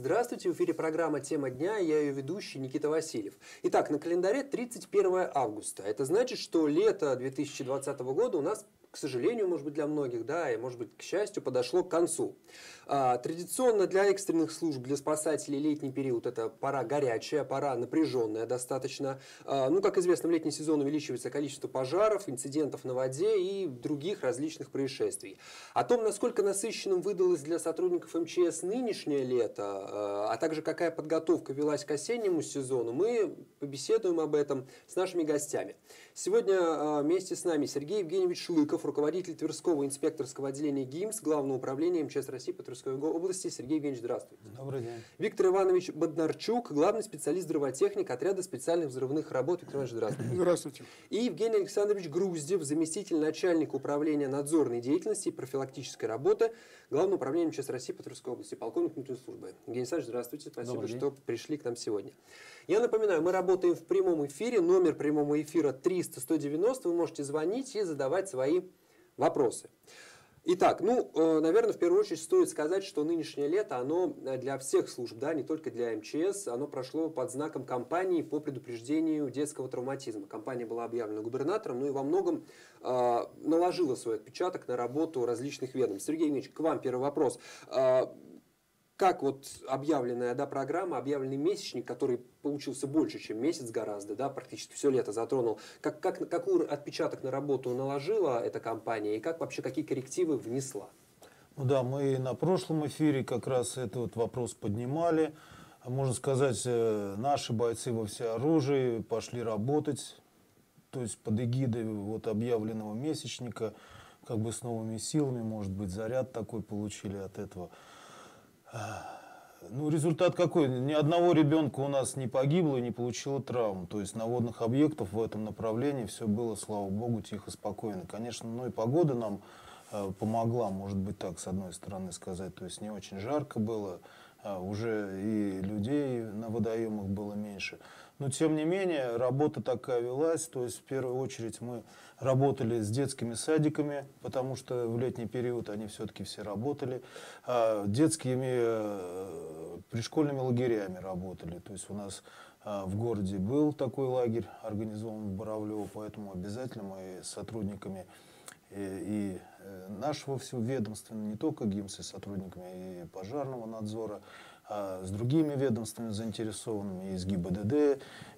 Здравствуйте, в эфире программа «Тема дня», я ее ведущий Никита Васильев. Итак, на календаре 31 августа. Это значит, что лето 2020 года у нас, к сожалению, может быть, для многих, да, и, может быть, к счастью, подошло к концу. Традиционно для экстренных служб, для спасателей летний период – это пора горячая, пора напряженная достаточно. Как известно, в летний сезон увеличивается количество пожаров, инцидентов на воде и других различных происшествий. О том, насколько насыщенным выдалось для сотрудников МЧС нынешнее лето, а также какая подготовка велась к осеннему сезону, мы побеседуем об этом с нашими гостями. Сегодня вместе с нами Сергей Евгеньевич Шлыков, руководитель Тверского инспекторского отделения ГИМС, Главного управления МЧС России по Тверской области. Сергей Евгеньевич, здравствуйте. Добрый день. Виктор Иванович Боднарчук, главный специалист взрывотехник отряда специальных взрывных работ. Виктор Иванович, здравствуйте. Здравствуйте. И Евгений Александрович Груздев, заместитель начальника управления надзорной деятельности и профилактической работы Главного управления МЧС России по Тверской области, полковник внутренней службы. Евгений Александрович, здравствуйте. Спасибо, что пришли к нам сегодня. Я напоминаю, мы работаем в прямом эфире. Номер прямого эфира 300-190. Вы можете звонить и задавать свои вопросы. Итак, наверное, в первую очередь стоит сказать, что нынешнее лето, оно для всех служб, да, не только для МЧС, оно прошло под знаком кампании по предупреждению детского травматизма. Кампания была объявлена губернатором, и во многом наложила свой отпечаток на работу различных ведомств. Сергей Евгеньевич, к вам первый вопрос. Как вот объявленная программа, объявленный месячник, который получился больше, чем месяц гораздо, да, практически все лето затронул, какой отпечаток на работу наложила эта компания и какие коррективы внесла? Мы на прошлом эфире как раз этот вопрос поднимали. Можно сказать, наши бойцы во всеоружии пошли работать, то есть под эгидой объявленного месячника, с новыми силами, может быть, заряд такой получили от этого. Результат какой? Ни одного ребенка у нас не погибло и не получило травм. То есть на водных объектах в этом направлении все было, слава богу, тихо, спокойно. Конечно, и погода нам помогла, может быть, так, с одной стороны сказать. То есть не очень жарко было, уже и людей на водоемах было меньше. Но, тем не менее, работа такая велась. То есть, в первую очередь, мы работали с детскими садиками, потому что в летний период они все-таки все работали. Детскими пришкольными лагерями работали. То есть, у нас в городе был такой лагерь, организован в Боровлево, поэтому обязательно мы с сотрудниками и нашего всего ведомства, не только ГИМС, и сотрудниками и пожарного надзора, с другими ведомствами заинтересованными, из ГИБДД,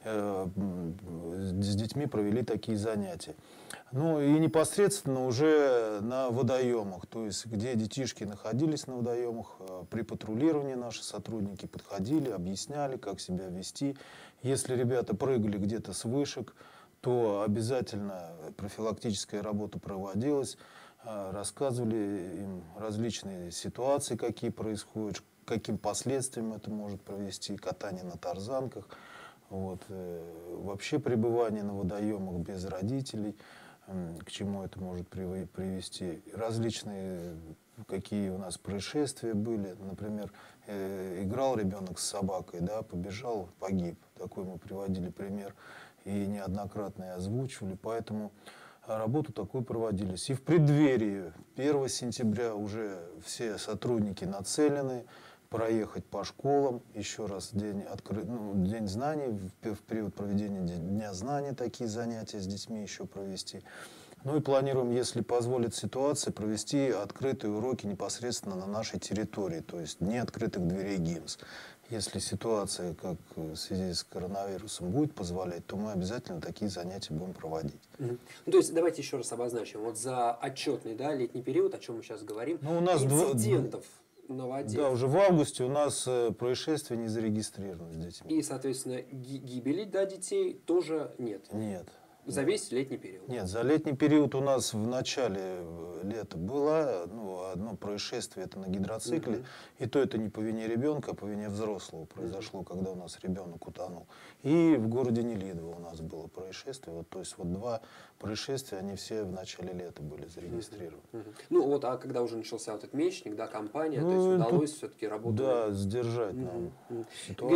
с детьми провели такие занятия. И непосредственно уже на водоемах, то есть где детишки находились на водоемах, при патрулировании наши сотрудники подходили, объясняли, как себя вести. Если ребята прыгали где-то с вышек, то обязательно профилактическая работа проводилась, рассказывали им различные ситуации, какие происходят, каким последствиям это может привести, катание на тарзанках, вообще пребывание на водоемах без родителей, к чему это может привести. Различные какие у нас происшествия были. Например, играл ребенок с собакой, побежал, погиб. Такой мы приводили пример и неоднократно озвучивали. Поэтому работу такую проводились. И в преддверии 1 сентября уже все сотрудники нацелены проехать по школам. Еще раз день знаний, в период проведения Дня знаний такие занятия с детьми еще провести. И планируем, если позволит ситуация, провести открытые уроки непосредственно на нашей территории, то есть не открытых дверей ГИМС. Если ситуация, как в связи с коронавирусом, будет позволять, то мы обязательно такие занятия будем проводить. То есть давайте еще раз обозначим. За отчетный летний период, о чем мы сейчас говорим, у нас инцидентов на воде. Да, уже в августе у нас происшествия не зарегистрированы с детьми. И, соответственно, гибели детей тоже нет? Нет. За весь летний период? Нет, за летний период у нас в начале лета было одно происшествие, это на гидроцикле. И то это не по вине ребенка, а по вине взрослого произошло, когда у нас ребенок утонул. И в городе Нелидово у нас было происшествие. То есть два происшествия, они все в начале лета были зарегистрированы. А когда уже начался этот месячник, кампания, то есть удалось все-таки работать? Да, сдержать нам ситуацию.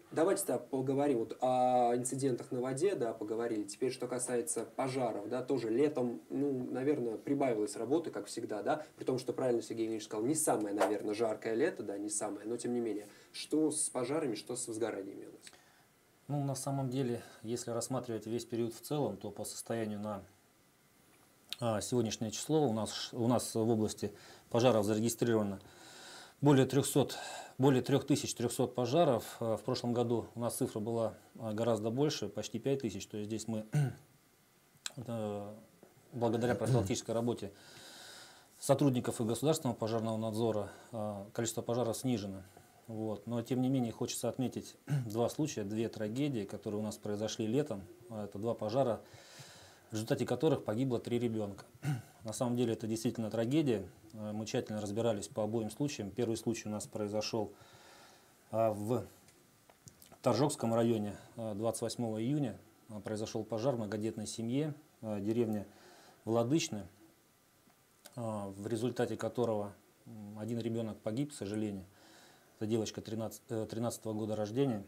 Давайте поговорим вот о инцидентах на воде, да, поговорили. Теперь, что касается пожаров, да, тоже летом, ну, наверное, прибавилось работы, как всегда, да, при том, что правильно Сергей Евгеньевич сказал, не самое, наверное, жаркое лето, да, не самое, но тем не менее, что с пожарами, что с возгораниями у нас? Ну, на самом деле, если рассматривать весь период в целом, то по состоянию на сегодняшнее число у нас в области пожаров зарегистрировано более 3300 пожаров. В прошлом году у нас цифра была гораздо больше, почти 5000. То есть здесь мы, благодаря профилактической работе сотрудников и государственного пожарного надзора, количество пожаров снижено. Вот. Но тем не менее хочется отметить два случая, две трагедии, которые у нас произошли летом. Это два пожара, в результате которых погибло 3 ребенка. На самом деле это действительно трагедия. Мы тщательно разбирались по обоим случаям. Первый случай у нас произошел в Торжокском районе 28 июня. Произошел пожар в многодетной семье, деревня Владычная, в результате которого один ребенок погиб, к сожалению. Это девочка 13 года рождения.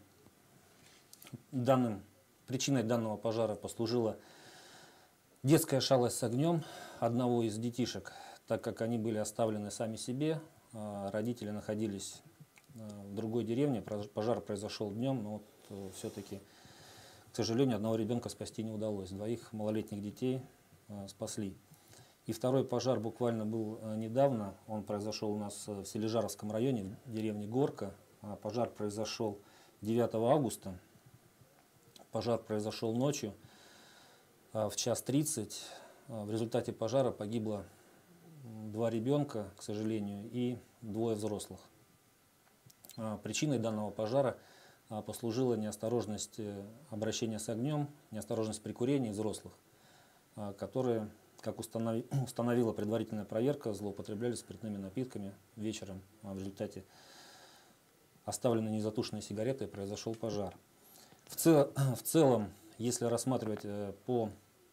Причиной данного пожара послужила детская шалость с огнем одного из детишек, так как они были оставлены сами себе, родители находились в другой деревне, пожар произошел днем, но вот, все-таки, к сожалению, одного ребенка спасти не удалось, двоих малолетних детей спасли. И второй пожар буквально был недавно, он произошел у нас в Сележаровском районе, в деревне Горка. Пожар произошел 9 августа, пожар произошел ночью. В 1:30 в результате пожара погибло 2 ребенка, к сожалению, и 2 взрослых. Причиной данного пожара послужила неосторожность обращения с огнем, неосторожность при курении взрослых, которые, как установила предварительная проверка, злоупотребляли спиртными напитками вечером. В результате оставленной незатушенной сигаретой произошел пожар. В целом, если рассматривать по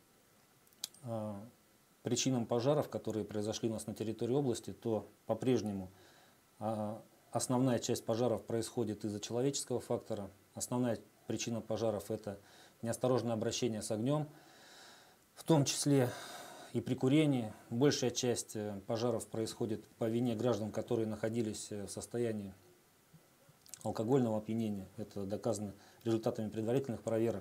причинам пожаров, которые произошли у нас на территории области, то по-прежнему основная часть пожаров происходит из-за человеческого фактора. Основная причина пожаров – это неосторожное обращение с огнем, в том числе и при курении. Большая часть пожаров происходит по вине граждан, которые находились в состоянии алкогольного опьянения. Это доказано результатами предварительных проверок.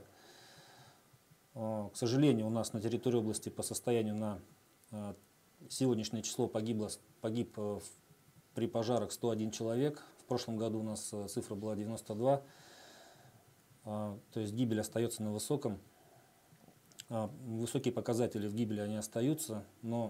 К сожалению, у нас на территории области по состоянию на сегодняшнее число погиб при пожарах 101 человек. В прошлом году у нас цифра была 92. То есть гибель остается на высоком. Высокие показатели в гибели они остаются, но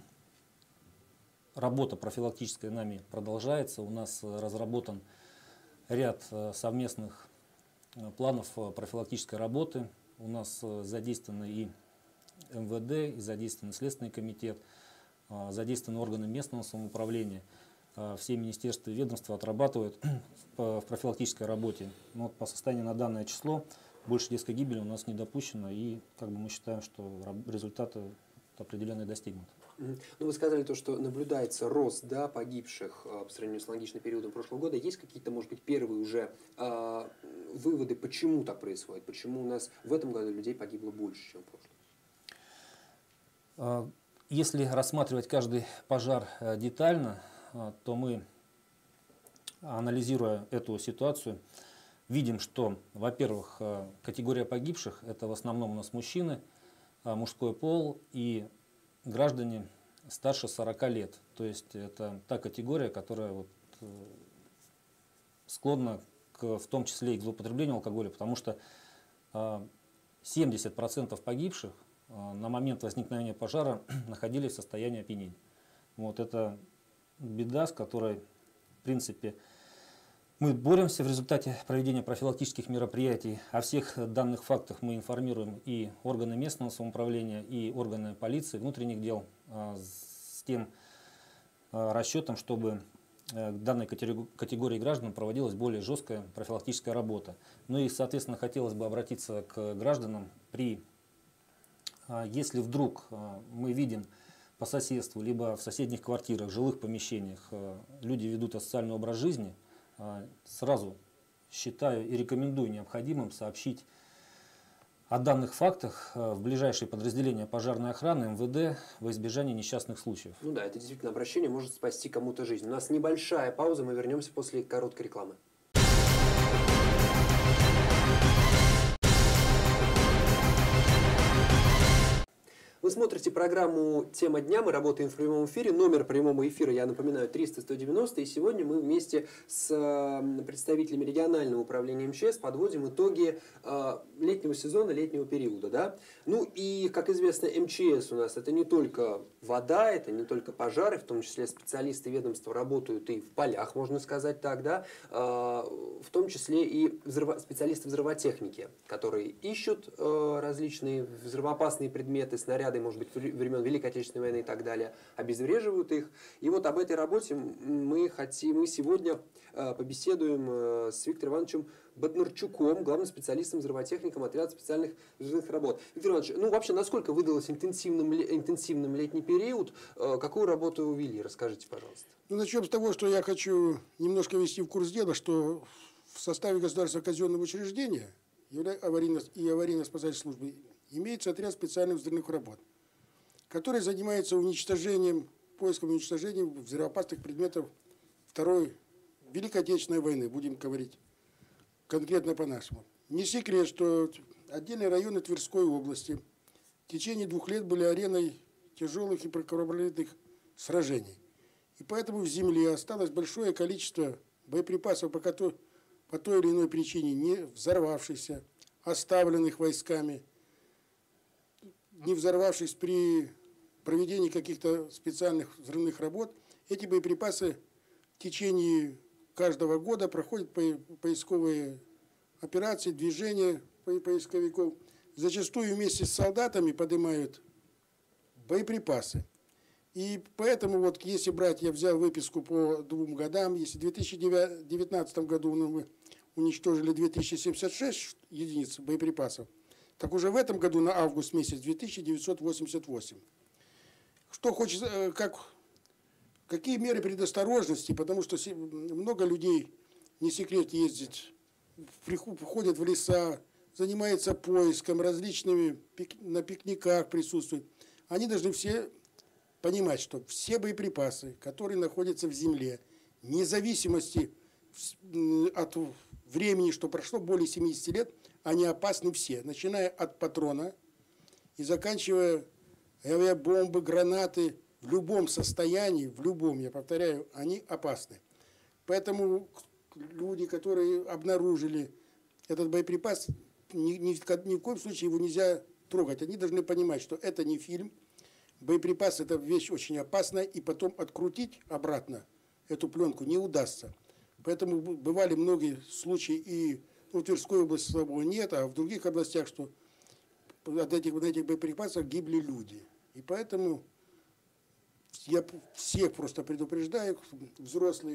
работа профилактическая нами продолжается. У нас разработан ряд совместных планов профилактической работы. У нас задействованы и МВД, и задействован Следственный комитет, задействованы органы местного самоуправления. Все министерства и ведомства отрабатывают в профилактической работе. Но по состоянию на данное число больше детской гибели у нас не допущено, и мы считаем, что результаты определенные достигнуты. Ну, вы сказали то, что наблюдается рост, да, погибших по сравнению с аналогичным периодом прошлого года. Есть какие-то, может быть, первые уже выводы, почему так происходит? Почему у нас в этом году людей погибло больше, чем в прошлом? Если рассматривать каждый пожар детально, то мы, анализируя эту ситуацию, видим, что, во-первых, категория погибших – это в основном у нас мужчины, мужской пол и граждане старше 40 лет. То есть это та категория, которая склонна в том числе и к злоупотреблению алкоголя, потому что 70% погибших на момент возникновения пожара находились в состоянии опьянения. Вот это беда, с которой, в принципе, мы боремся в результате проведения профилактических мероприятий. О всех данных фактах мы информируем и органы местного самоуправления, и органы полиции, внутренних дел, с тем расчетом, чтобы к данной категории граждан проводилась более жесткая профилактическая работа. Ну и, соответственно, хотелось бы обратиться к гражданам если вдруг мы видим по соседству, либо в соседних квартирах, жилых помещениях люди ведут асоциальный образ жизни, сразу считаю и рекомендую необходимым сообщить о данных фактах в ближайшие подразделения пожарной охраны МВД во избежание несчастных случаев. Ну да, это действительно обращение может спасти кому-то жизнь. У нас небольшая пауза, мы вернемся после короткой рекламы. Вы смотрите программу «Тема дня». Мы работаем в прямом эфире. Номер прямого эфира, я напоминаю, 300-190. И сегодня мы вместе с представителями регионального управления МЧС подводим итоги летнего сезона, летнего периода. Да? Ну и, как известно, МЧС у нас это не только вода, это не только пожары, в том числе специалисты ведомства работают и в полях, можно сказать так, да? В том числе и специалисты взрывотехники, которые ищут различные взрывоопасные предметы, снаряды, может быть, времен Великой Отечественной войны и так далее, обезвреживают их. И вот об этой работе мы сегодня побеседуем с Виктором Ивановичем Боднарчуком, главным специалистом, взрывотехником отряда специальных взрывных работ. Виктор Иванович, ну вообще, насколько выдался интенсивным летний период? Какую работу вы вели? Расскажите, пожалуйста. Ну, начнем с того, что я хочу немножко ввести в курс дела, что в составе государственного казенного учреждения и аварийно-спасательной службы имеется отряд специальных взрывных работ, который занимается поиском и уничтожением взрывоопасных предметов Второй Великой Отечественной войны, будем говорить конкретно по-нашему. Не секрет, что отдельные районы Тверской области в течение 2 лет были ареной тяжелых и кровопролитных сражений. И поэтому в земле осталось большое количество боеприпасов по той или иной причине не взорвавшихся, оставленных войсками, не взорвавшись при проведении каких-то специальных взрывных работ. Эти боеприпасы в течение каждого года проходят поисковые операции, движения поисковиков. Зачастую вместе с солдатами поднимают боеприпасы. И поэтому, вот, если брать, я взял выписку по 2 годам, если в 2019 году мы уничтожили 2076 единиц боеприпасов, так уже в этом году на август месяц 2988. Что хочется, какие меры предосторожности, потому что много людей, не секрет, ездят, входят в леса, занимаются поиском, различными на пикниках присутствуют. Они должны все понимать, что все боеприпасы, которые находятся в земле, вне зависимости от времени, что прошло более 70 лет, они опасны все, начиная от патрона и заканчивая авиабомбы, гранаты, в любом состоянии, я повторяю, они опасны. Поэтому люди, которые обнаружили этот боеприпас, ни в коем случае его нельзя трогать. Они должны понимать, что это не фильм. Боеприпас – это вещь очень опасная, и потом открутить обратно эту пленку не удастся. Поэтому бывали многие случаи, и в Тверской области, слава богу, нет, а в других областях, что от этих боеприпасов гибли люди. И поэтому я всех просто предупреждаю, взрослые,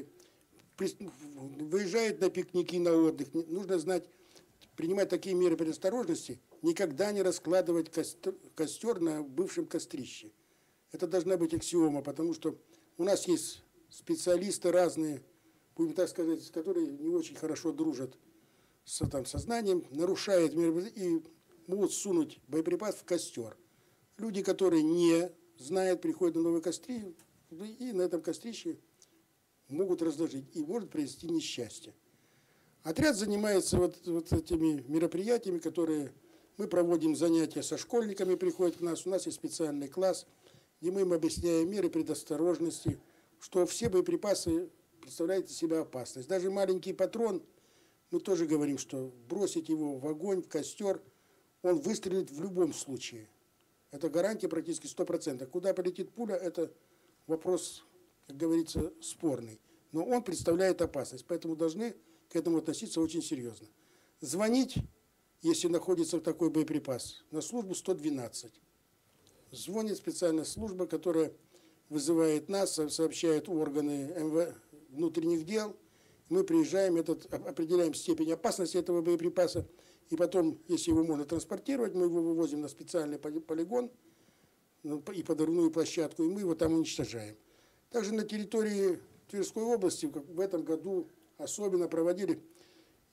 выезжают на пикники, на отдых, нужно знать, принимать такие меры предосторожности, никогда не раскладывать костер на бывшем кострище. Это должна быть аксиома, потому что у нас есть специалисты разные, будем так сказать, которые не очень хорошо дружат с сознанием, нарушают меры и могут сунуть боеприпас в костер. Люди, которые не знают, приходят на новый костри, и на этом кострище могут разложить, и может произойти несчастье. Отряд занимается вот этими мероприятиями, которые мы проводим занятия со школьниками, приходят к нас, у нас есть специальный класс, где мы им объясняем меры предосторожности, что все боеприпасы представляют из себя опасность. Даже маленький патрон, мы тоже говорим, что бросить его в огонь, в костер, он выстрелит в любом случае. Это гарантия практически 100%. Куда полетит пуля, это вопрос, как говорится, спорный. Но он представляет опасность, поэтому должны к этому относиться очень серьезно. Звонить, если находится такой боеприпас, на службу 112. Звонит специальная служба, которая вызывает нас, сообщает органы внутренних дел. Мы приезжаем, определяем степень опасности этого боеприпаса. И потом, если его можно транспортировать, мы его вывозим на специальный полигон и подрывную площадку, и мы его там уничтожаем. Также на территории Тверской области в этом году особенно проводили,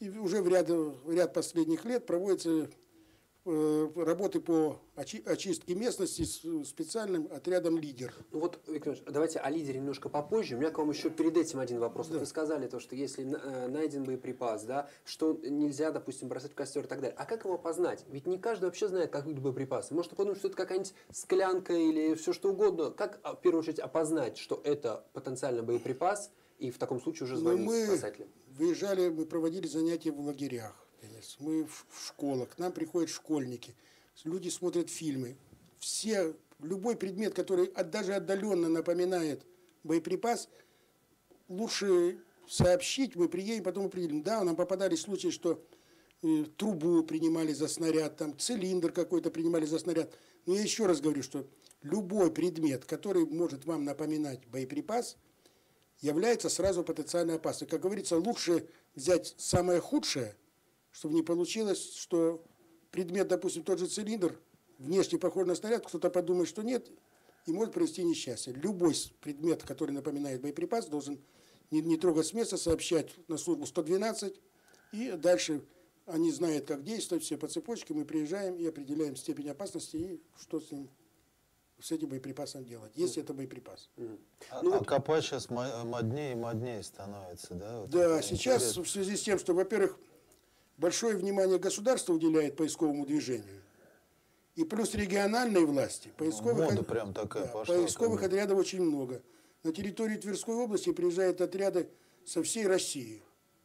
и уже в ряд последних лет проводятся работы по очистке местности с специальным отрядом «Лидер». Ну вот, Виктор Иванович, давайте о лидере немножко попозже. У меня к вам еще перед этим один вопрос. Да. Вы сказали то, что если найден боеприпас, да, что нельзя, допустим, бросать в костер и так далее. А как его опознать? Ведь не каждый вообще знает, как выглядит боеприпас. Может подумать, что это какая-нибудь склянка или все что угодно. Как, в первую очередь, опознать, что это потенциально боеприпас, и в таком случае уже звонить спасателям? Выезжали, мы проводили занятия в лагерях. Мы в школах, к нам приходят школьники, люди смотрят фильмы. Любой предмет, который даже отдаленно напоминает боеприпас, лучше сообщить, мы приедем, потом определим. Да, нам попадались случаи, что трубу принимали за снаряд, там цилиндр какой-то принимали за снаряд. Но я еще раз говорю, что любой предмет, который может вам напоминать боеприпас, является сразу потенциально опасным. Как говорится, лучше взять самое худшее, чтобы не получилось, что предмет, допустим, тот же цилиндр, внешне похож на снаряд, кто-то подумает, что нет, и может привести несчастье. Любой предмет, который напоминает боеприпас, должен не трогать с места, сообщать на службу 112, и дальше они знают, как действовать, все по цепочке, мы приезжаем и определяем степень опасности и что с этим боеприпасом делать, если это боеприпас. Копать сейчас моднее и моднее становится, да? Вот да, сейчас в связи с тем, что, во-первых, большое внимание государство уделяет поисковому движению. И плюс региональные власти. Поисковых отрядов очень много. На территории Тверской области приезжают отряды со всей России.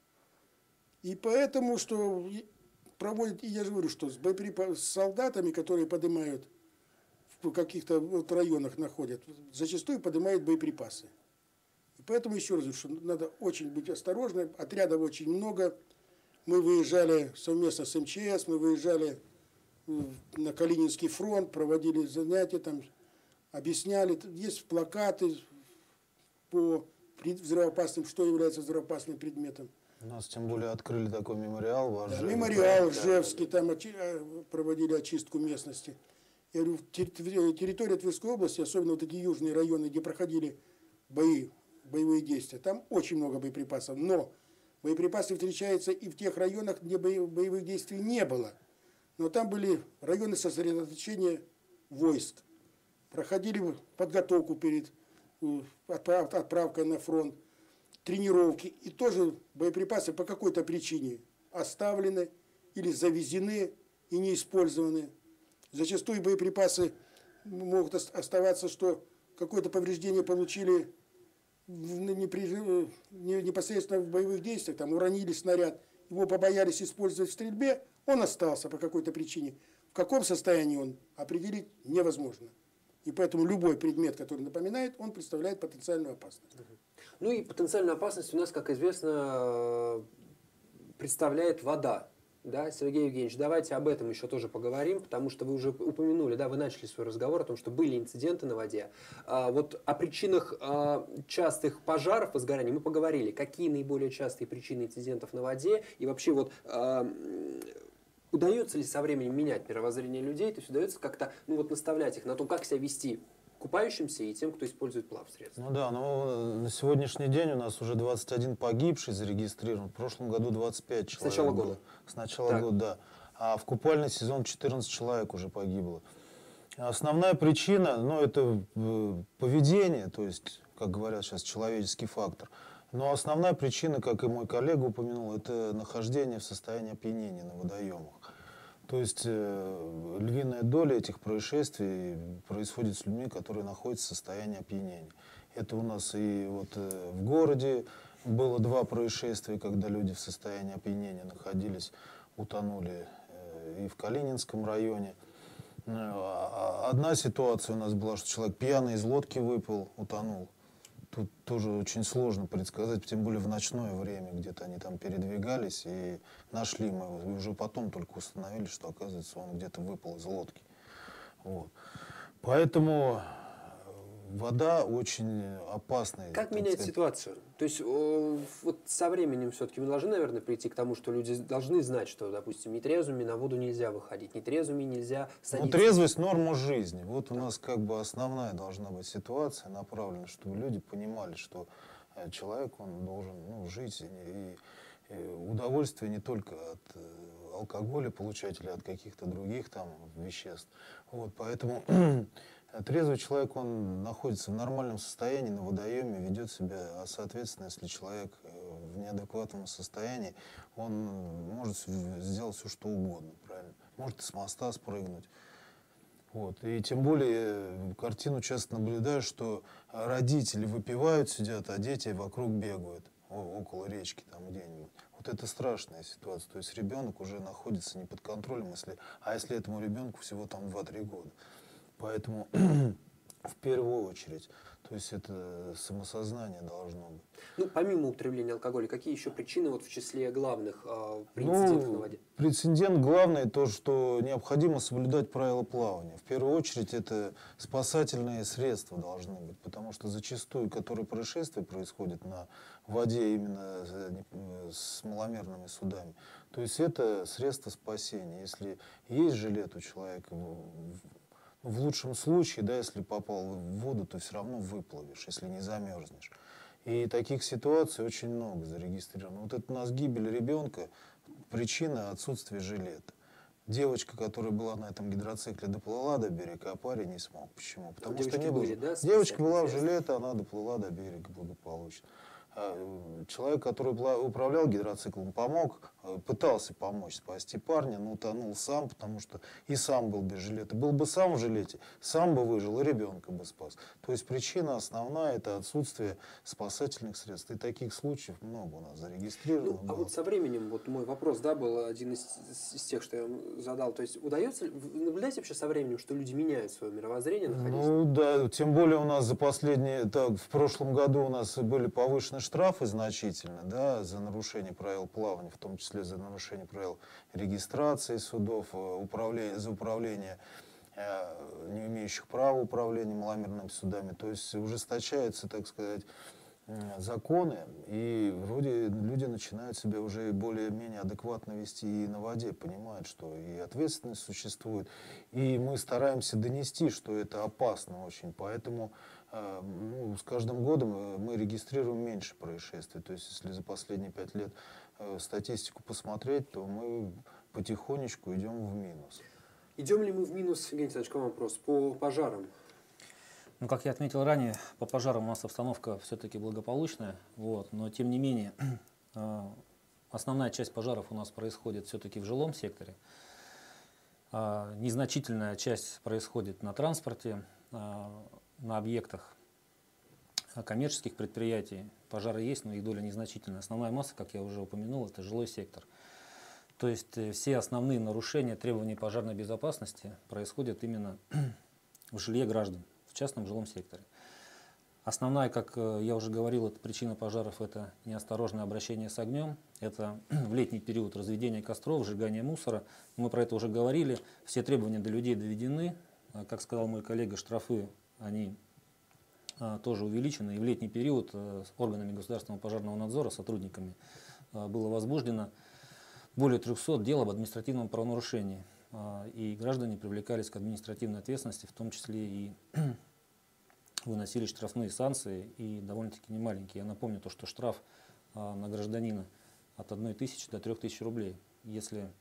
И поэтому, что проводят, и я же говорю, что с солдатами, которые поднимают, в каких-то районах находят, зачастую поднимают боеприпасы. И поэтому еще раз говорю, что надо очень быть осторожным. Отрядов очень много. Мы выезжали совместно с МЧС, мы выезжали на Калининский фронт, проводили занятия, там объясняли. Есть плакаты по взрывоопасным, что является взрывоопасным предметом. У нас тем более открыли такой мемориал в Ржеве. Да, мемориал в Ржевске, там проводили очистку местности. Я говорю, территория Тверской области, особенно вот эти южные районы, где проходили боевые действия, там очень много боеприпасов. Но боеприпасы встречаются и в тех районах, где боевых действий не было. Но там были районы сосредоточения войск. Проходили подготовку перед отправкой на фронт, тренировки. И тоже боеприпасы по какой-то причине оставлены или завезены и не использованы. Зачастую боеприпасы могут оставаться, что какое-то повреждение получили непосредственно в боевых действиях, там уронили снаряд, его побоялись использовать в стрельбе, он остался по какой-то причине. В каком состоянии он определить невозможно. И поэтому любой предмет, который напоминает, он представляет потенциальную опасность. Ну и потенциальную опасность у нас, как известно, представляет вода. Да, Сергей Евгеньевич, давайте об этом еще тоже поговорим, потому что вы уже упомянули, да, вы начали свой разговор о том, что были инциденты на воде. Вот о причинах частых пожаров, возгораний мы поговорили. Какие наиболее частые причины инцидентов на воде? И вообще вот удается ли со временем менять мировоззрение людей? То есть удается как-то наставлять их на том, как себя вести купающимся и тем, кто использует плавсредства. Ну да, но на сегодняшний день у нас уже 21 погибший зарегистрирован. В прошлом году 25 человек. С начала года? С начала года, да. А в купальный сезон 14 человек уже погибло. Основная причина, это поведение, то есть, как говорят сейчас, человеческий фактор. Но основная причина, как и мой коллега упомянул, это нахождение в состоянии опьянения на водоемах. То есть львиная доля этих происшествий происходит с людьми, которые находятся в состоянии опьянения. Это у нас и вот в городе было 2 происшествия, когда люди в состоянии опьянения находились, утонули, и в Калининском районе. Одна ситуация у нас была, что человек пьяный из лодки выпал, утонул. Тут тоже очень сложно предсказать, тем более в ночное время, где-то они там передвигались, и нашли мы его. И уже потом только установили, что, оказывается, он где-то выпал из лодки. Вот. Поэтому вода очень опасная. Как менять ситуацию? То есть вот со временем все-таки мы должны, наверное, прийти к тому, что люди должны знать, что, допустим, нетрезвыми на воду нельзя выходить, нетрезвыми нельзя садиться. Трезвость — норма жизни. Вот у нас как бы основная должна быть ситуация направлена, чтобы люди понимали, что человек, он должен жить удовольствие не только от алкоголя получать или от каких-то других там веществ. Вот, поэтому трезвый человек, он находится в нормальном состоянии, на водоеме, ведет себя, а соответственно, если человек в неадекватном состоянии, он может сделать все, что угодно, правильно? Может и с моста спрыгнуть. Вот. И тем более картину часто наблюдаю, что родители выпивают, сидят, а дети вокруг бегают, около речки там где-нибудь. Вот это страшная ситуация. То есть ребенок уже находится не под контролем, а если этому ребенку всего там 2-3 года. Поэтому в первую очередь, то есть это самосознание должно быть. Ну, помимо употребления алкоголя, какие еще причины вот в числе главных при инцидентах на воде? Прецедент главный то, что необходимо соблюдать правила плавания. В первую очередь это спасательные средства должны быть, потому что зачастую, которые происшествия происходят на воде именно с маломерными судами, то есть это средство спасения. Если есть жилет у человека, в лучшем случае, да, если попал в воду, то все равно выплывешь, если не замерзнешь. И таких ситуаций очень много зарегистрировано. Вот это у нас гибель ребенка, причина отсутствия жилета. Девочка, которая была на этом гидроцикле, доплыла до берега, а парень не смог. Почему? Потому что не было. Девочка была в жилете, она доплыла до берега благополучно. Человек, который управлял гидроциклом, помог, пытался помочь спасти парня, но утонул сам, потому что и сам был без жилета. Был бы сам в жилете, сам бы выжил и ребенка бы спас. То есть причина основная — это отсутствие спасательных средств. И таких случаев много у нас зарегистрировано. Ну, а вот со временем, вот мой вопрос, да, был один из тех, что я вам задал. То есть удается, наблюдаете вообще со временем, что люди меняют свое мировоззрение, находясь? Ну да, тем более у нас за последние, так, в прошлом году у нас были повышены штрафы значительно, да, за нарушение правил плавания, в том числе за нарушение правил регистрации судов, за управление не имеющих права управления маломерными судами. То есть ужесточаются, так сказать, законы, и вроде люди начинают себя уже более-менее адекватно вести и на воде, понимают, что и ответственность существует, и мы стараемся донести, что это опасно очень, поэтому с каждым годом мы регистрируем меньше происшествий. То есть если за последние 5 лет статистику посмотреть, то мы потихонечку идем в минус. Идем ли мы в минус, Евгений Александрович, к вам вопрос, по пожарам? Ну, как я отметил ранее, по пожарам у нас обстановка все-таки благополучная, вот, но тем не менее основная часть пожаров у нас происходит все-таки в жилом секторе. Незначительная часть происходит на транспорте, на объектах коммерческих предприятий. Пожары есть, но их доля незначительная. Основная масса, как я уже упомянул, это жилой сектор. То есть все основные нарушения требований пожарной безопасности происходят именно в жилье граждан, в частном жилом секторе. Основная, как я уже говорил, это причина пожаров — это неосторожное обращение с огнем, это в летний период разведение костров, сжигание мусора. Мы про это уже говорили, все требования до людей доведены. Как сказал мой коллега, штрафы, они тоже увеличены. И в летний период с органами государственного пожарного надзора, сотрудниками, было возбуждено более 300 дел об административном правонарушении. И граждане привлекались к административной ответственности, в том числе и выносили штрафные санкции, и довольно-таки немаленькие. Я напомню, что штраф на гражданина от 1 тысячи до 3 тысяч рублей. Если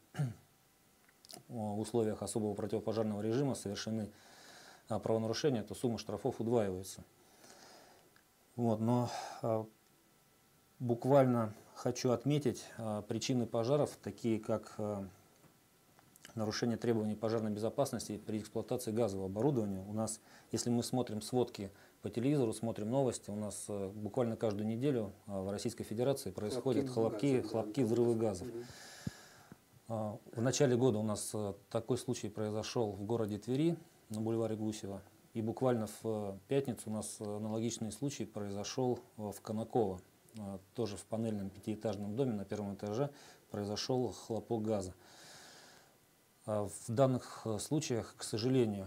в условиях особого противопожарного режима совершены правонарушения, то сумма штрафов удваивается. Вот, но буквально хочу отметить причины пожаров, такие как нарушение требований пожарной безопасности при эксплуатации газового оборудования. У нас, если мы смотрим сводки по телевизору, смотрим новости, у нас буквально каждую неделю в Российской Федерации происходят хлопки, взрывы газов. В начале года у нас такой случай произошел в городе Твери на бульваре Гусева. И буквально в пятницу у нас аналогичный случай произошел в Конаково. Тоже в панельном пятиэтажном доме на 1-м этаже произошел хлопок газа. В данных случаях, к сожалению,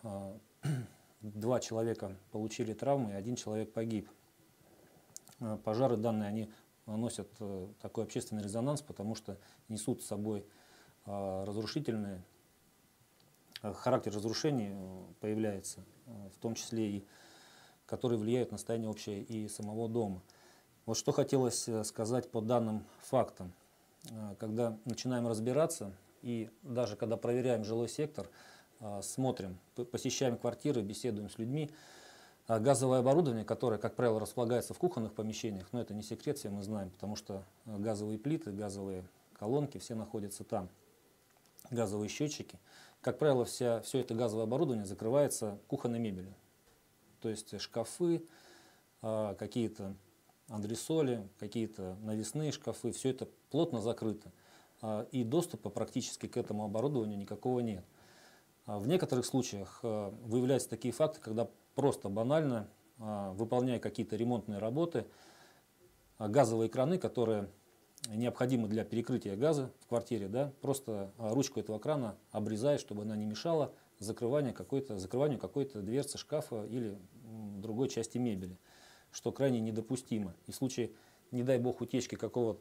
2 человека получили травмы, и 1 человек погиб. Пожары данные, они носят такой общественный резонанс, потому что несут с собой разрушительные, характер разрушений появляется, в том числе и которые влияют на состояние общее и самого дома. Вот что хотелось сказать по данным фактам. Когда начинаем разбираться, и даже когда проверяем жилой сектор, смотрим, посещаем квартиры, беседуем с людьми, газовое оборудование, которое, как правило, располагается в кухонных помещениях, но это не секрет, все мы знаем, потому что газовые плиты, газовые колонки, все находятся там, газовые счетчики. Как правило, все это газовое оборудование закрывается кухонной мебелью. То есть шкафы, какие-то андресоли, какие-то навесные шкафы, все это плотно закрыто. И доступа практически к этому оборудованию никакого нет. В некоторых случаях выявляются такие факты, когда просто банально, выполняя какие-то ремонтные работы, газовые краны, которые необходимы для перекрытия газа в квартире, да, просто ручку этого крана обрезают, чтобы она не мешала закрыванию какой-то дверцы шкафа или другой части мебели, что крайне недопустимо. И в случае, не дай бог, утечки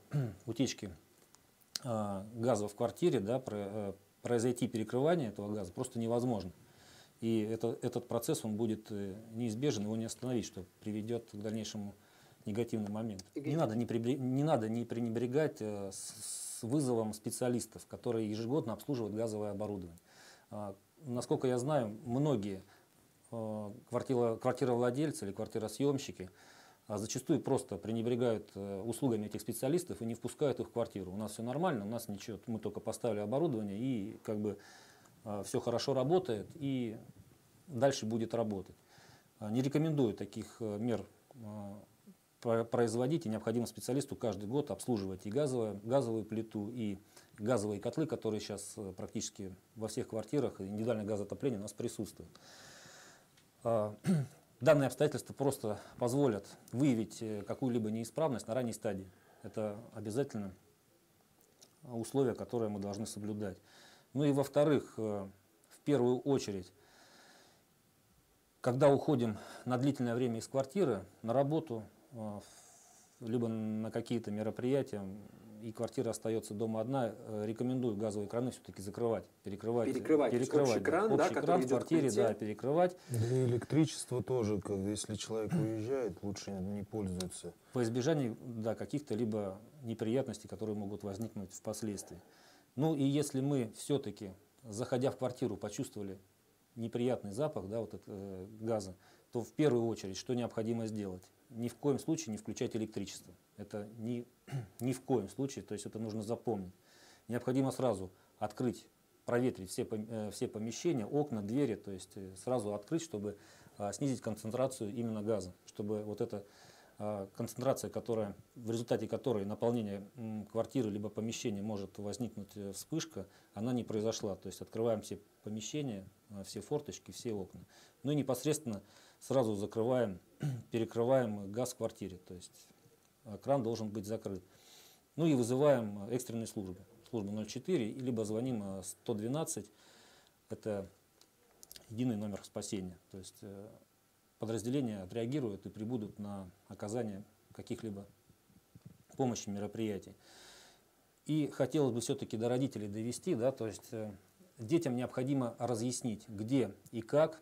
газа в квартире, да, произойти перекрывание этого газа просто невозможно. И этот процесс он будет неизбежен, его не остановить, что приведет к дальнейшему негативным моментам. Не надо не пренебрегать с вызовом специалистов, которые ежегодно обслуживают газовое оборудование. Насколько я знаю, многие квартировладельцы или квартиросъемщики зачастую просто пренебрегают услугами этих специалистов и не впускают их в квартиру. У нас все нормально, у нас ничего, мы только поставили оборудование и как бы все хорошо работает и дальше будет работать. Не рекомендую таких мер производить, и необходимо специалисту каждый год обслуживать и газовую плиту, и газовые котлы, которые сейчас практически во всех квартирах, индивидуальное газоотопление у нас присутствует. Данные обстоятельства просто позволят выявить какую-либо неисправность на ранней стадии. Это обязательно условия, которые мы должны соблюдать. Ну и во-вторых, в первую очередь, когда уходим на длительное время из квартиры, на работу, либо на какие-то мероприятия, и квартира остается дома одна, рекомендую газовые краны все-таки закрывать, перекрывать. Общий кран, общий кран в квартире, да, перекрывать. Для электричества тоже, если человек уезжает, лучше не пользоваться. По избежанию, да, каких-то либо неприятностей, которые могут возникнуть впоследствии. Ну и если мы все-таки, заходя в квартиру, почувствовали неприятный запах, да, вот этого газа, то в первую очередь что необходимо сделать? Ни в коем случае не включать электричество. Это ни в коем случае, то есть это нужно запомнить. Необходимо сразу открыть, проветрить все помещения, окна, двери, то есть сразу открыть, чтобы снизить концентрацию именно газа, чтобы вот эта концентрация, в результате которой наполнение квартиры либо помещения может возникнуть вспышка, она не произошла. То есть открываем все помещения, все форточки, все окна. Ну и непосредственно сразу закрываем, перекрываем газ в квартире. То есть кран должен быть закрыт. Ну и вызываем экстренные службы. Служба 04, либо звоним 112. Это единый номер спасения. То есть подразделения отреагируют и прибудут на оказание каких-либо помощи, мероприятий. И хотелось бы все-таки до родителей довести, да, то есть детям необходимо разъяснить, где и как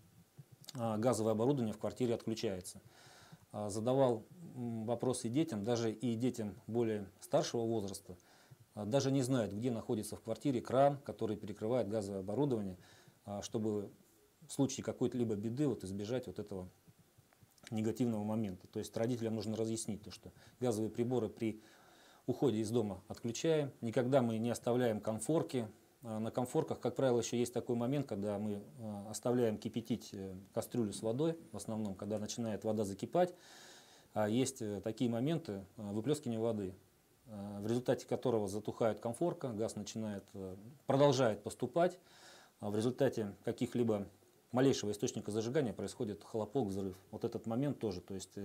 газовое оборудование в квартире отключается. Задавал вопросы детям, даже и детям более старшего возраста, даже не знают, где находится в квартире кран, который перекрывает газовое оборудование, чтобы в случае какой-либо беды избежать вот этого негативного момента. То есть родителям нужно разъяснить, что газовые приборы при уходе из дома отключаем, никогда мы не оставляем конфорки. На конфорках, как правило, еще есть такой момент, когда мы оставляем кипятить кастрюлю с водой, в основном, когда начинает вода закипать. Есть такие моменты выплескивания воды, в результате которого затухает конфорка, газ продолжает поступать. В результате каких-либо малейшего источника зажигания происходит хлопок, взрыв. Вот этот момент тоже, то есть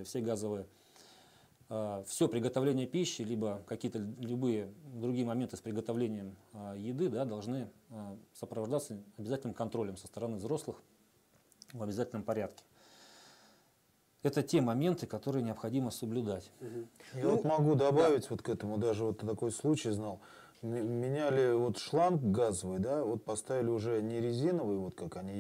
все приготовление пищи, либо какие-то любые другие моменты с приготовлением еды, да, должны сопровождаться обязательным контролем со стороны взрослых в обязательном порядке. Это те моменты, которые необходимо соблюдать. Я могу добавить к этому, даже такой случай знал. Меняли шланг газовый, да, поставили уже не резиновый, как они есть,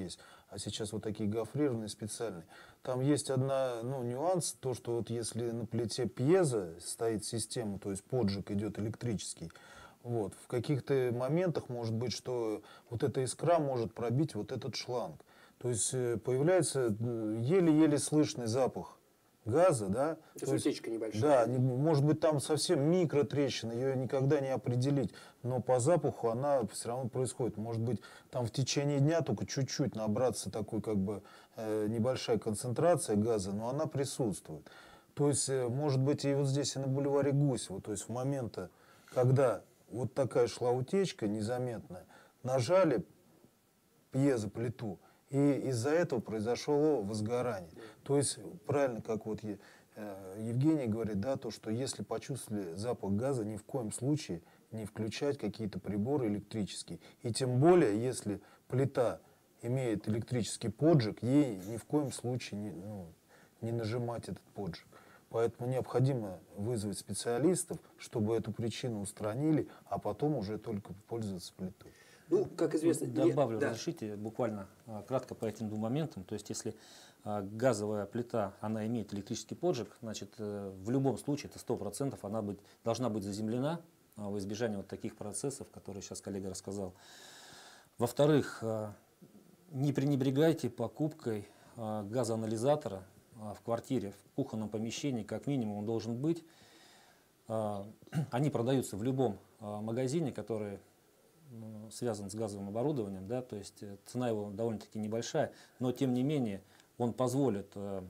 а сейчас вот такие гофрированные специальные. Там есть нюанс, то, что вот если на плите пьезо стоит система, то есть поджиг идет электрический, вот, в каких-то моментах может быть, что вот эта искра может пробить вот этот шланг. То есть появляется еле-еле слышный запах газа, да. То есть утечка небольшая. Да, может быть там совсем микротрещина, ее никогда не определить, но по запаху она все равно происходит. Может быть там в течение дня только чуть-чуть набраться такой как бы небольшая концентрация газа, но она присутствует. То есть может быть и вот здесь и на бульваре Гусева, то есть в моменты, когда вот такая шла утечка незаметная, нажали пьезоплиту, и из-за этого произошло возгорание. То есть, правильно, как вот Евгений говорит, да, то, что если почувствовали запах газа, ни в коем случае не включать какие-то приборы электрические. И тем более, если плита имеет электрический поджиг, ей ни в коем случае не нажимать этот поджиг. Поэтому необходимо вызвать специалистов, чтобы эту причину устранили, а потом уже только пользоваться плитой. Ну, как известно... Добавлю, разрешите, буквально кратко по этим двум моментам. То есть, если газовая плита, она имеет электрический поджиг, значит, в любом случае, это 100%, она должна быть заземлена во избежание вот таких процессов, которые сейчас коллега рассказал. Во-вторых, не пренебрегайте покупкой газоанализатора в квартире, в кухонном помещении, как минимум он должен быть. Они продаются в любом магазине, который связан с газовым оборудованием, да, то есть цена его довольно-таки небольшая, но тем не менее он позволит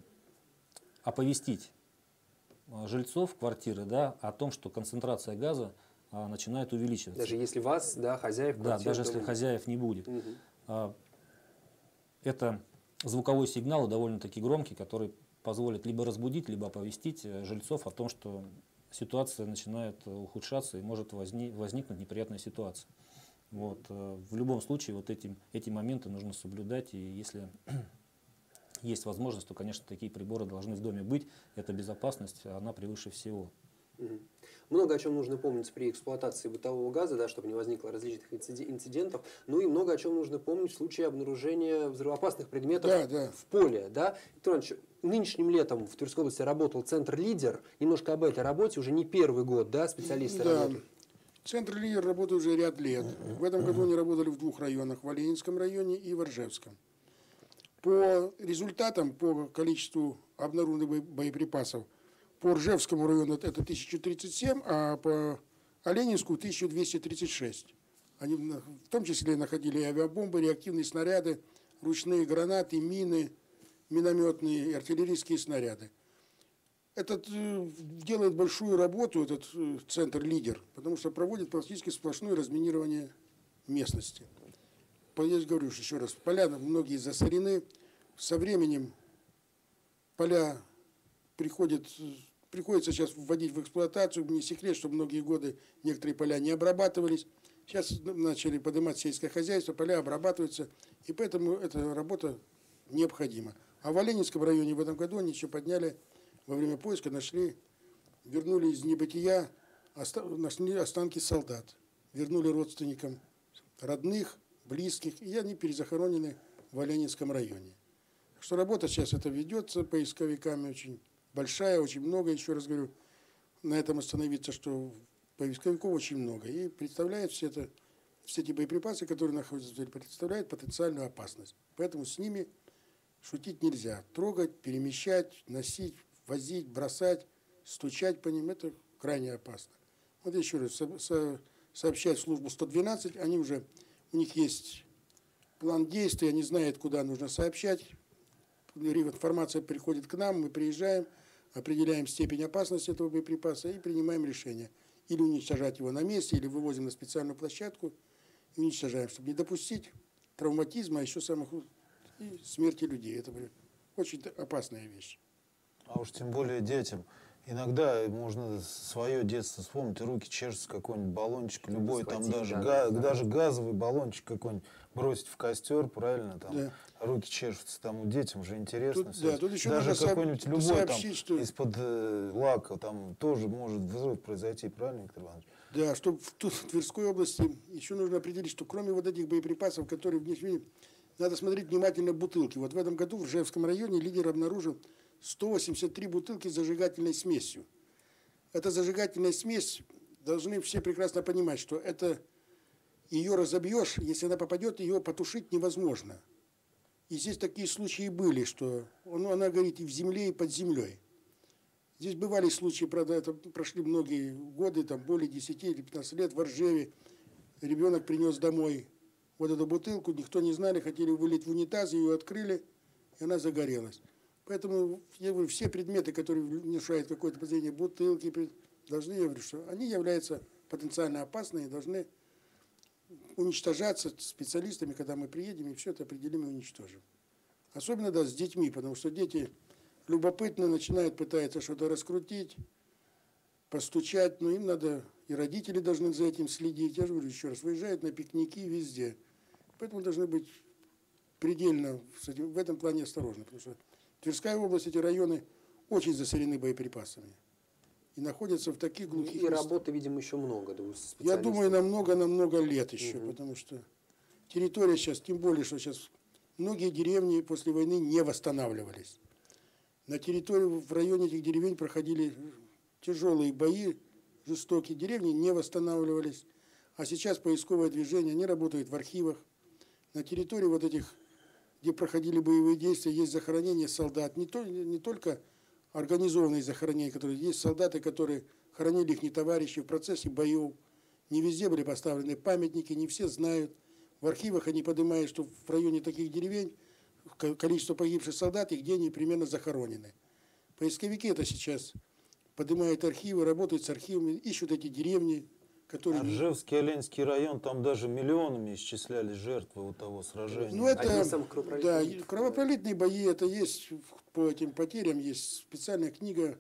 оповестить жильцов квартиры, да, о том, что концентрация газа начинает увеличиваться. Даже если вас, да, хозяев квартиры... Да, даже если хозяев не будет. Угу. Это звуковой сигнал довольно-таки громкий, который позволит либо разбудить, либо оповестить жильцов о том, что ситуация начинает ухудшаться и может возникнуть неприятная ситуация. Вот. В любом случае вот эти моменты нужно соблюдать, и если есть возможность, то, конечно, такие приборы должны в доме быть. Это безопасность, она превыше всего. Много о чем нужно помнить при эксплуатации бытового газа, да, чтобы не возникло различных инцидентов. Ну и много о чем нужно помнить в случае обнаружения взрывоопасных предметов в поле. Да. Виктор Иванович, нынешним летом в Тверской области работал центр «Лидер». Немножко об этой работе уже не первый год, да, специалисты работают. Центр «Лидер» работает уже ряд лет. В этом году они работали в двух районах, в Оленинском районе и в Ржевском. По результатам, по количеству обнаруженных боеприпасов, по Ржевскому району это 1037, а по Оленинску 1236. Они в том числе находили авиабомбы, реактивные снаряды, ручные гранаты, мины, минометные и артиллерийские снаряды. Этот делает большую работу, этот центр «Лидер», потому что проводит практически сплошное разминирование местности. Я говорю еще раз, поля многие засорены. Со временем поля приходится сейчас вводить в эксплуатацию. Не секрет, что многие годы некоторые поля не обрабатывались. Сейчас начали поднимать сельское хозяйство, поля обрабатываются, и поэтому эта работа необходима. А в Оленинском районе в этом году они еще подняли, во время поиска нашли, вернули из небытия нашли останки солдат, вернули родственникам родных, близких, и они перезахоронены в Оленинском районе. Так что работа сейчас это ведется поисковиками очень большая, очень много, еще раз говорю, на этом остановиться, что поисковиков очень много. И представляет все эти боеприпасы, которые находятся в деле, представляют потенциальную опасность. Поэтому с ними шутить нельзя. Трогать, перемещать, носить, возить, бросать, стучать по ним, это крайне опасно. Вот еще раз, сообщать в службу 112, у них есть план действий, они знают, куда нужно сообщать. Информация приходит к нам, мы приезжаем, определяем степень опасности этого боеприпаса и принимаем решение. Или уничтожать его на месте, или вывозим на специальную площадку и уничтожаем, чтобы не допустить травматизма, а еще и смерти людей. Это очень опасная вещь. А уж тем более детям. Иногда можно свое детство вспомнить, руки чешутся, какой-нибудь баллончик, любой, там даже газовый баллончик какой-нибудь бросить в костер, правильно, там руки чешутся, там детям же интересно. Тут еще даже какой-нибудь любой там из-под лака там тоже может взрыв произойти, правильно, Виктор Иванович? Да, что тут в Тверской области еще нужно определить, что кроме вот этих боеприпасов, которые в них надо смотреть внимательно бутылки. Вот в этом году в Ржевском районе лидер обнаружил 183 бутылки с зажигательной смесью. Эта зажигательная смесь, должны все прекрасно понимать, что это ее разобьешь, если она попадет, ее потушить невозможно. И здесь такие случаи были, что она горит и в земле, и под землей. Здесь бывали случаи, правда, это прошли многие годы, там более 10 или 15 лет, в Ржеве ребенок принес домой вот эту бутылку, никто не знали, хотели вылить в унитаз, ее открыли, и она загорелась. Поэтому я говорю, все предметы, которые внушают какое-то подозрение, бутылки, должны, я говорю, что они являются потенциально опасными и должны уничтожаться специалистами, когда мы приедем и все это определим и уничтожим. Особенно, да, с детьми, потому что дети любопытно начинают, пытаются что-то раскрутить, постучать, но им надо, и родители должны за этим следить. Я же говорю еще раз, выезжают на пикники везде. Поэтому должны быть предельно в этом плане осторожны, потому что Тверская область, эти районы очень засорены боеприпасами. И находятся в таких глухих местах. И работы, видимо, еще много. Я думаю, намного лет еще, потому что территория сейчас, тем более, что сейчас многие деревни после войны не восстанавливались. На территории, в районе этих деревень проходили тяжелые бои, жестокие деревни не восстанавливались. А сейчас поисковое движение, они работают в архивах. На территории вот этих, где проходили боевые действия, есть захоронения солдат. Не только организованные захоронения, которые есть солдаты, которые хоронили их товарищи в процессе боев. Не везде были поставлены памятники, не все знают. В архивах они поднимают, что в районе таких деревень количество погибших солдат и где они примерно захоронены. Поисковики это сейчас поднимают архивы, работают с архивами, ищут эти деревни, которые... Ржевский, Оленский район, там даже миллионами исчислялись жертвы у того сражения. Ну это, да, кровопролитные бои, это есть, по этим потерям есть специальная книга,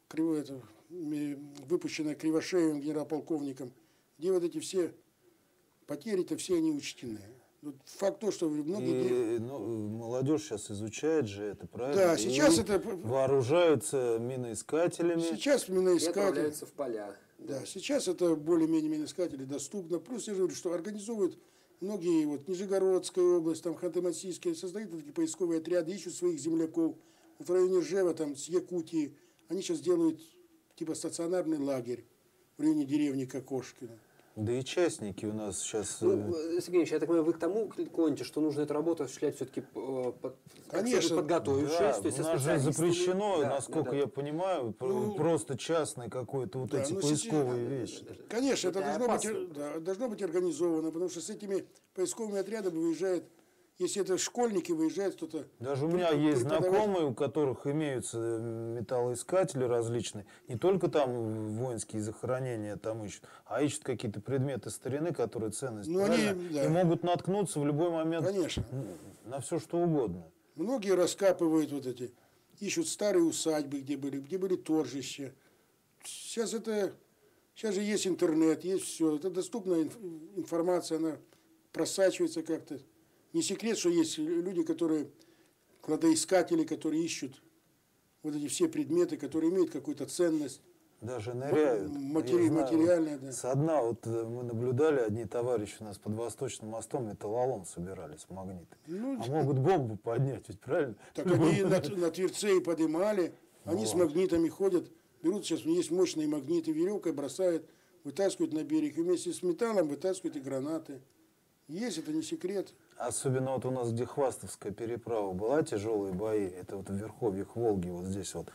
выпущенная Кривошеевым, генерал-полковником, где вот эти все потери-то все они учтены. Факт то, что многие... молодежь сейчас изучает же это, правильно? Да, сейчас это... Вооружаются миноискателями. Сейчас миноискатели... И отправляются в поля. Да, сейчас это более-менее миноискатели доступно. Плюс я же говорю, что организовывают многие, вот Нижегородская область, там Ханты-Мансийская, создают такие поисковые отряды, ищут своих земляков. Вот в районе Ржева, там с Якутии, они сейчас делают типа стационарный лагерь в районе деревни Кокошкино. Да и частники у нас сейчас... Сергей Ильич, я так понимаю, вы к тому клоните, что нужно эту работу осуществлять все-таки подготовившись. Да, то есть у нас же запрещено, насколько я понимаю, просто частные какой-то вот эти поисковые вещи. Конечно, это должно быть организовано, потому что с этими поисковыми отрядами выезжает, если это школьники, выезжает кто-то... Даже у меня есть знакомые, у которых имеются металлоискатели различные. Не только там воинские захоронения там ищут, а ищут какие-то предметы старины, которые ценность. И могут наткнуться в любой момент на все, что угодно. Многие раскапывают вот эти, ищут старые усадьбы, где были торжища. Сейчас же есть интернет, есть все. Это доступная информация, она просачивается как-то. Не секрет, что есть люди, которые, кладоискатели, которые ищут вот эти все предметы, которые имеют какую-то ценность. Даже ныряют. Материальная, да. Со дна вот мы наблюдали, одни товарищи у нас под Восточным мостом металлолом собирались, магниты. А могут бомбу поднять, ведь правильно? Так они на Тверце и поднимали, они с магнитами ходят, берут, сейчас есть мощные магниты, веревкой бросают, вытаскивают на берег, и вместе с металлом вытаскивают и гранаты. Есть, это не секрет. Особенно вот у нас, где Хвастовская переправа была, тяжелые бои, это вот в верховьях Волги, вот здесь вот,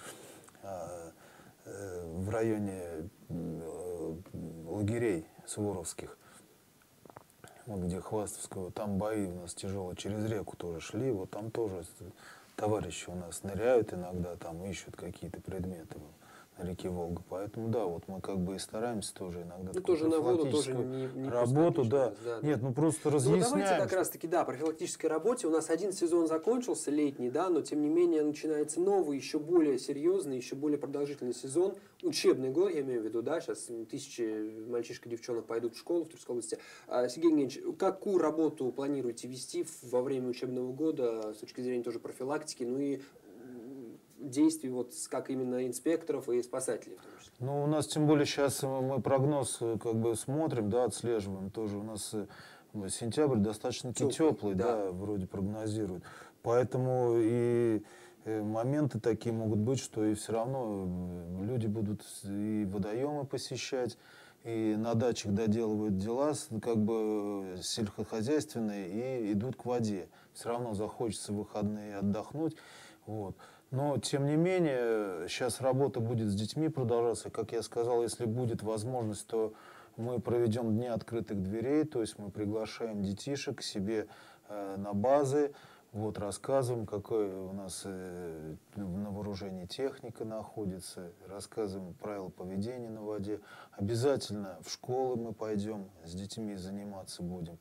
в районе лагерей суворовских, вот где Хвастовская, там бои у нас тяжелые, через реку тоже шли, вот там тоже товарищи у нас ныряют иногда, там ищут какие-то предметы на реке Волга, поэтому да, вот мы как бы и стараемся тоже иногда тоже на воду, тоже не работу, да. Нет, просто разъясняем. Давайте как раз таки, да, профилактической работе. У нас один сезон закончился, летний, да, но тем не менее начинается новый, еще более серьезный, еще более продолжительный сезон, учебный год, я имею в виду, да, сейчас тысячи мальчишек и девчонок пойдут в школу в Тверской области. Сергей Евгеньевич, какую работу планируете вести во время учебного года с точки зрения тоже профилактики, ну и действий вот как именно инспекторов и спасателей? Ну, у нас тем более сейчас мы прогноз как бы смотрим, да, отслеживаем тоже. У нас сентябрь достаточно теплый, да, вроде прогнозируют. Поэтому и моменты такие могут быть, что и все равно люди будут и водоемы посещать, и на дачах доделывают дела как бы сельскохозяйственные и идут к воде. Все равно захочется в выходные отдохнуть. Вот. Но, тем не менее, сейчас работа будет с детьми продолжаться. Как я сказал, если будет возможность, то мы проведем дни открытых дверей, то есть мы приглашаем детишек к себе на базы, вот, рассказываем, какой у нас на вооружении техника находится, рассказываем правила поведения на воде. Обязательно в школы мы пойдем, с детьми заниматься будем.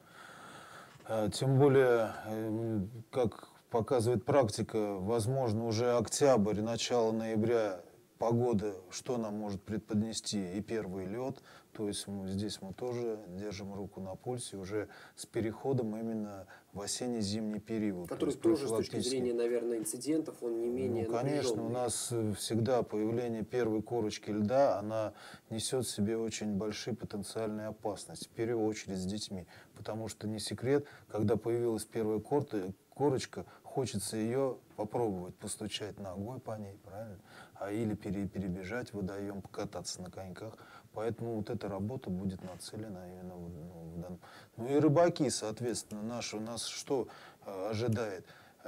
Тем более, как показывает практика, возможно, уже октябрь, начало ноября погода, что нам может преподнести и первый лед. То есть здесь мы тоже держим руку на пульсе уже с переходом именно в осенне-зимний период. Который тоже с точки зрения, наверное, инцидентов, он не менее конечно, у нас всегда появление первой корочки льда, она несет в себе очень большие потенциальные опасности, в первую очередь с детьми. Потому что не секрет, когда появилась первая корочка, хочется ее попробовать, постучать ногой по ней, правильно? Или перебежать в водоем, покататься на коньках. Поэтому вот эта работа будет нацелена именно в данном. Ну и рыбаки, соответственно, нас что ожидает?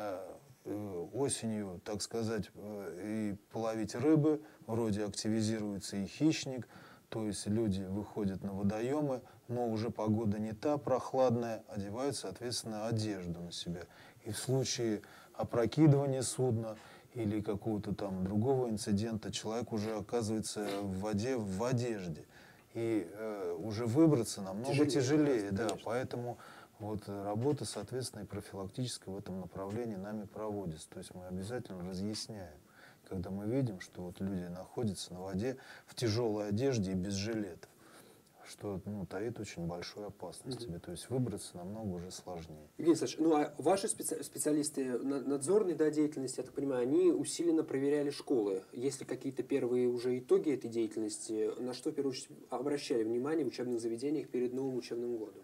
Осенью, так сказать, и половить рыбы, вроде активизируется и хищник, то есть люди выходят на водоемы, но уже погода не та, прохладная, одевают, соответственно, одежду на себя. И в случае опрокидывания судна или какого-то там другого инцидента человек уже оказывается в воде в одежде. И уже выбраться намного тяжелее. Да, поэтому вот работа, соответственно, и профилактическая в этом направлении нами проводится. То есть мы обязательно разъясняем, когда мы видим, что вот люди находятся на воде в тяжелой одежде и без жилетов, что таит очень большую опасность тебе. То есть выбраться намного уже сложнее. Евгений Александрович, ну а ваши специалисты надзорной деятельности, я так понимаю, они усиленно проверяли школы. Есть ли какие-то первые уже итоги этой деятельности? На что, в первую очередь, обращали внимание в учебных заведениях перед новым учебным годом?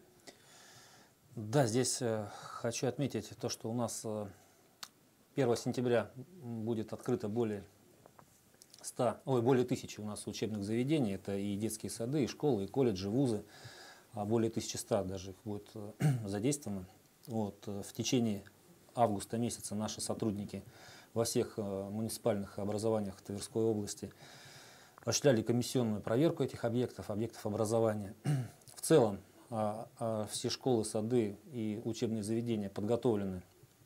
Да, здесь хочу отметить то, что у нас 1 сентября будет открыто более 1000 у нас учебных заведений. Это и детские сады, и школы, и колледжи, вузы. Более 1100 даже их будет задействовано. Вот, в течение августа месяца наши сотрудники во всех муниципальных образованиях Тверской области осуществляли комиссионную проверку этих объектов образования. В целом все школы, сады и учебные заведения подготовлены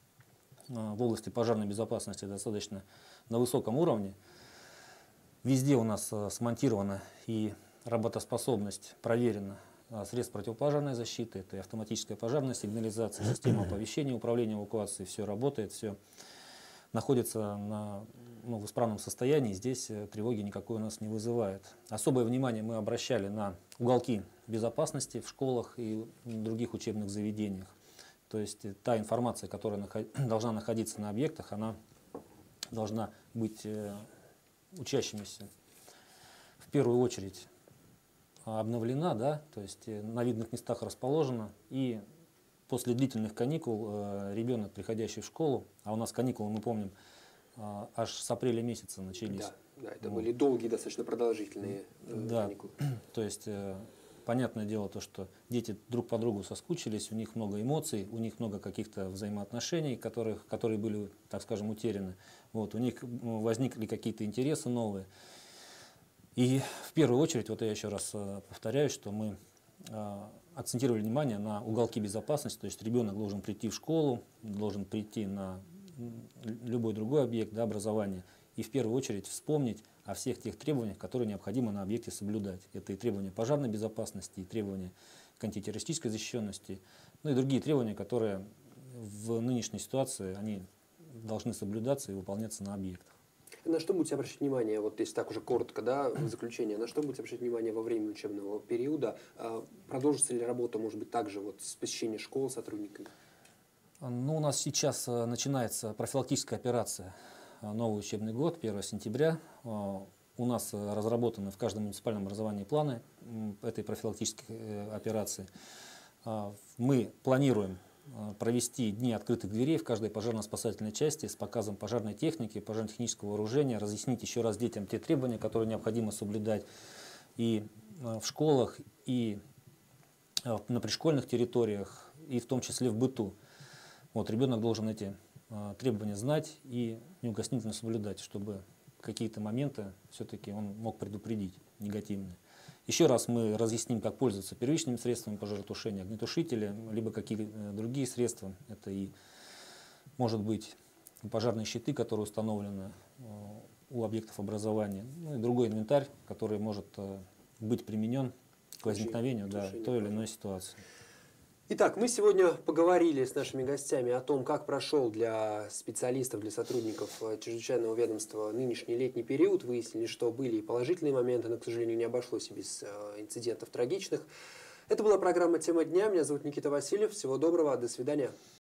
в области пожарной безопасности достаточно на высоком уровне. Везде у нас смонтирована и работоспособность проверена средств противопожарной защиты, это и автоматическая пожарная сигнализация, система оповещения, управления эвакуацией, все работает, все находится в исправном состоянии, здесь тревоги никакой у нас не вызывает. Особое внимание мы обращали на уголки безопасности в школах и других учебных заведениях. То есть та информация, которая должна находиться на объектах, она должна быть учащимися в первую очередь обновлена, да, то есть на видных местах расположена, и после длительных каникул ребенок, приходящий в школу, а у нас каникулы, мы помним, аж с апреля месяца начались. Да, это были долгие, достаточно продолжительные каникулы. То есть понятное дело то, что дети друг по другу соскучились, у них много эмоций, у них много каких-то взаимоотношений, которые были, так скажем, утеряны. Вот, у них возникли какие-то интересы новые. И в первую очередь, вот я еще раз повторяю, что мы акцентировали внимание на уголки безопасности, то есть ребенок должен прийти в школу, должен прийти на любой другой объект образования и в первую очередь вспомнить о всех тех требованиях, которые необходимо на объекте соблюдать. Это и требования пожарной безопасности, и требования к антитеррористической защищенности, ну и другие требования, которые в нынешней ситуации они должны соблюдаться и выполняться на объектах. На что будете обращать внимание, вот если так уже коротко, да, в заключение, на что будете обращать внимание во время учебного периода? Продолжится ли работа, может быть, также вот с посещения школ сотрудниками? Ну, у нас сейчас начинается профилактическая операция «Новый учебный год», 1 сентября. У нас разработаны в каждом муниципальном образовании планы этой профилактической операции. Мы планируем провести дни открытых дверей в каждой пожарно-спасательной части с показом пожарной техники, пожарно-технического вооружения, разъяснить еще раз детям те требования, которые необходимо соблюдать и в школах, и на пришкольных территориях, и в том числе в быту. Вот, ребенок должен эти требования знать и неукоснительно соблюдать, чтобы какие-то моменты все-таки он мог предупредить негативные. Еще раз мы разъясним, как пользоваться первичными средствами пожаротушения, огнетушители, либо какие-то другие средства. Это и, может быть, пожарные щиты, которые установлены у объектов образования, ну и другой инвентарь, который может быть применен к возникновению той или иной ситуации. Итак, мы сегодня поговорили с нашими гостями о том, как прошел для специалистов, для сотрудников чрезвычайного ведомства нынешний летний период. Выяснили, что были и положительные моменты, но, к сожалению, не обошлось и без инцидентов трагичных. Это была программа «Тема дня». Меня зовут Никита Васильев. Всего доброго. До свидания.